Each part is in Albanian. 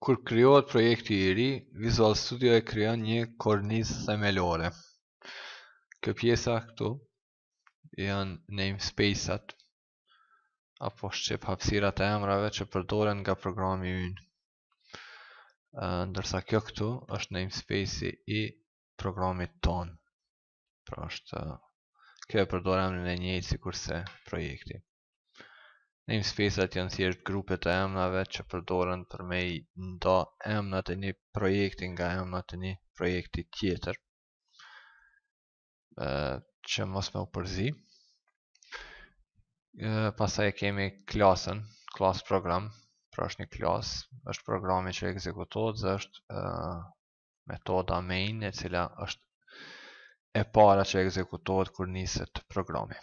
Kur krijohet projekti i ri, Visual Studio e krijon një kornizë themelore. Kjo pjesa këtu janë namespace-at apo shqip hapësirat e emrave që përdoren nga programi ynë. Ndërsa kjo këtu është namespace i programit ton. Pra është kjo e përdor emrin e njëjtë sikurse projekti. Namespace-at janë thjesht grupet e emrave që përdoren për me i nda emrat e një projekti nga emrat e një projekti tjetër, që mos me u përzi. Pastaj kemi klasën, class program, pra është një klasë, është programi që ekzekutohet dhe është metoda main e cila është e para që ekzekutohet kur niset programi.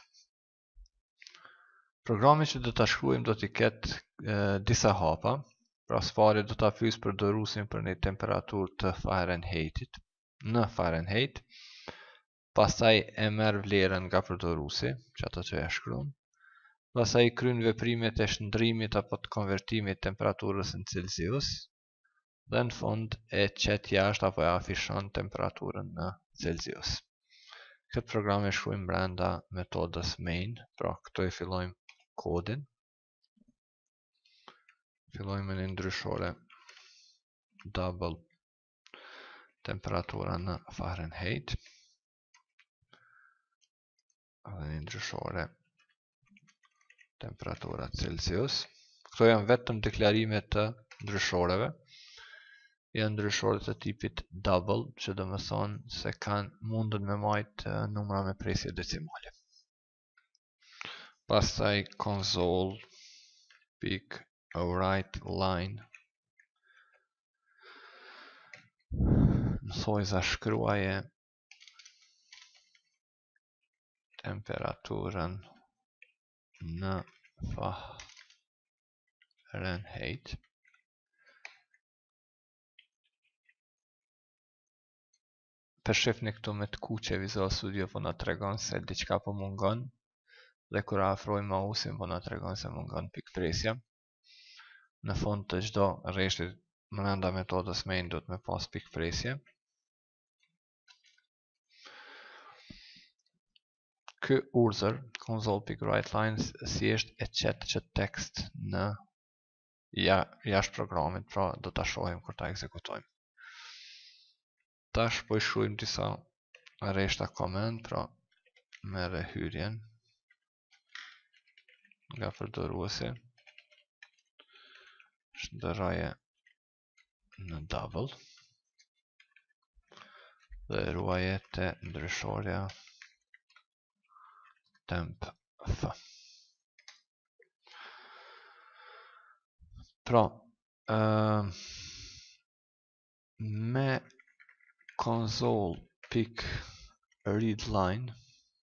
Programi që do ta shkruajmë do t'i ketë disa hapa. Pra së do ta pyes përdoruesin për një temperaturë të Fahrenheitit në Fahrenheit. Pastaj e merr vlerën nga përdoruesi, që ato që ja shkruan. Pastaj kryen veprimet e shndrimit apo të konvertimit të temperaturës në Celsius. Dhe në fund e qet jashtë apo e afishon temperaturën në Celsius. Këtë program e shkruajmë brenda metodës main, pra këto e fillojmë kodin. Fillojmë me një ndryshore double temperatura në Fahrenheit. Dhe një ndryshore temperatura Celsius. Këto janë vetëm deklarime të ndryshoreve. Janë ndryshore të tipit double, që do më thonë se mundën me majtë numra me presje decimale. Pastaj console.writeLine më thoj za shkruaje temperaturën në Fahrenheit. Përshifni këtu me të kuqe Visual Studio po na tregon se diçka po mungon. Dhe kur afrojmë mausin po na tregon se mungon pikpresja. Në fund të çdo rreshti brenda metodës main do të me pas pikpresje. Ky urdhër console.writeLine thjesht e qet që tekst në jashtë programit, pra do ta shohim kur ta ekzekutojmë. Tash po i shkruajmë disa rreshta comment, pra merre hyrjen nga përdoruesi, shndërroje në double dhe ruaje te ndryshorja temp f. Pra me console.readLine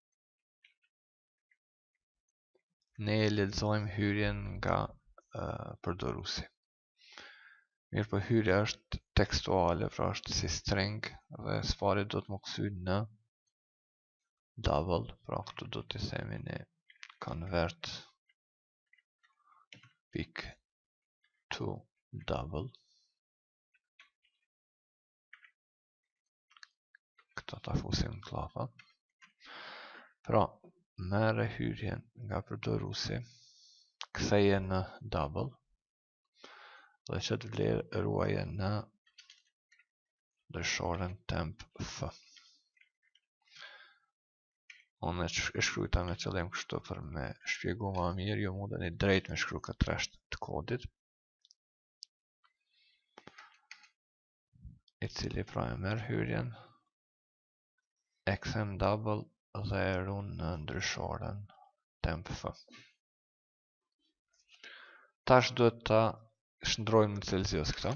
ne e lexojmë hyrjen nga përdoruesi. Mirë po hyrja është tekstuale, pra është si string dhe së do të më kthy në double, pra këtu do të themi ne convert pick to double. Këto ta fusim në klapa. Pra merre hyrjen nga përdoruesi, ktheje në double dhe që të vlerë ruaje në ndryshoren temp f. Unë e shkruajta me qëllim kështu për me shpjegu ma mirë, ju mundeni drejt me shkru këtë rresht të kodit, i cili pra e merr hyrjen, e kthem double dhe e run në ndryshoren temp f. Tash duhet ta shndrojmë në Celsius këto.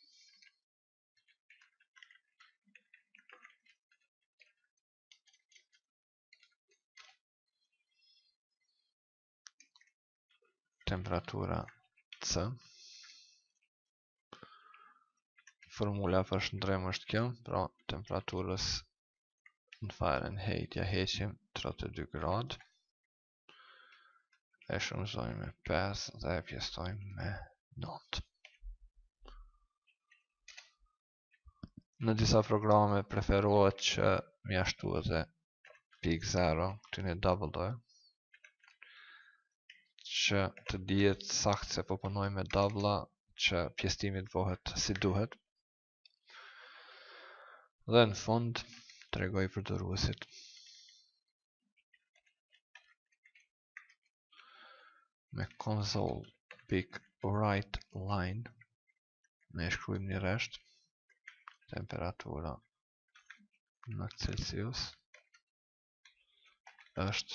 Temperatura C. Formula për shndrim është kjo, pra temperaturës në Fahrenheit ja heqim 32 gradë. E shumëzojmë me 5 dhe e pjestojmë me 9. Në disa programe preferohet që mjashtu edhe pik 0, këtu në double që të dihet sakt se po punoj me double që pjesëtimi të bëhet si duhet. Dhe në fund tregoj përdoruesit me console.writeLine ne shkruajmë një rresht temperatura në Celsius është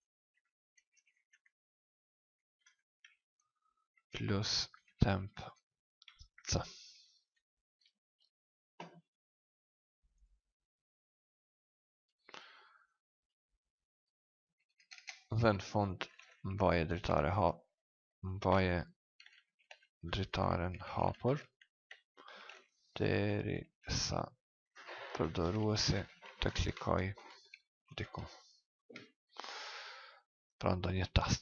plus temp C. Dhe në fund mbaje dritaren hapur deri sa përdoruesi të klikoj diku. Pra ndonjë tast.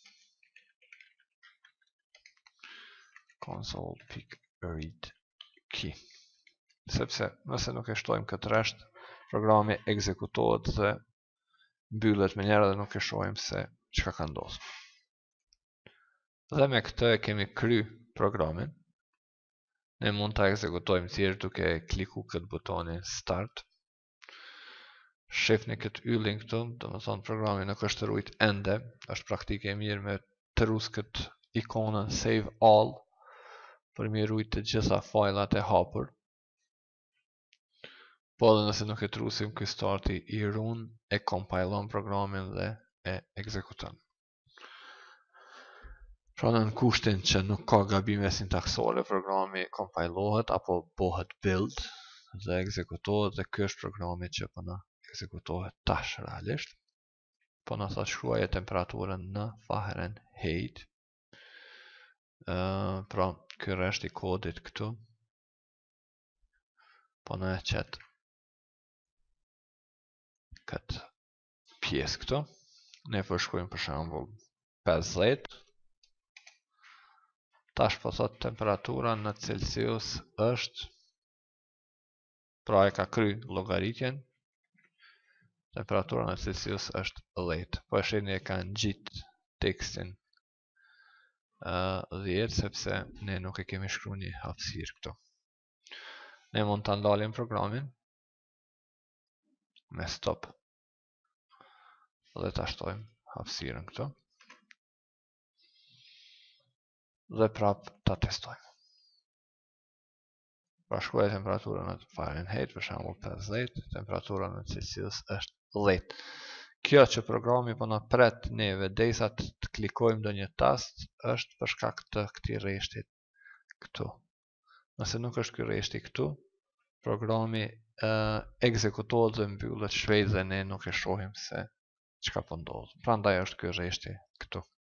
Console.read key. Sepse nëse nuk e shtojmë këtë rresht, programi ekzekutohet dhe mbyllet me njëherë dhe nuk e shohim se çka ka ndodhur. Dhe me këtë e kemi kry programin. Ne mund ta ekzekutojmë thjesht duke kliku këtë butonin start. Shifni këtë yllin këtu, domethënë programi nuk është rujt ende, është praktike e mirë me të rus këtë ikonën save all për mi rujt të gjitha fajlat e hapur. Po edhe nëse nuk e trusim, ky starti i run e kompilon programin dhe e ekzekuton. Pra në kushtin që nuk ka gabime sintaksore, programi kompilohet apo bëhet build dhe ekzekutohet dhe ky është programi që po na ekzekutohet tash realisht. Po na thot shkruaje temperaturën në Fahrenheit. Pra ky rresht i kodit këtu po na e qet këtë pjesë këtu. Ne përshkruajmë për shembull 50. Tash po thot temperatura në Celsius është, pra e ka kry llogaritjen. Temperatura në Celsius është 10. Po e shihni e ka ngjit tekstin 10 sepse ne nuk e kemi shkruar një hapësirë këtu. Ne mund ta ndalim programin me stop dhe ta shtojmë hapësirën këtu dhe prap ta testojmë. Pra shkruaj temperaturën në Fahrenheit, për shembull 50, temperatura në Celsius është 10. Kjo që programi po na pret neve derisa të klikojmë ndonjë tast është për shkak të këtij rreshtit këtu. Nëse nuk është ky rreshti këtu, programi ekzekutohet dhe mbyllet shpejt dhe ne nuk e shohim se çka po ndodh. Prandaj është ky rreshti këtu.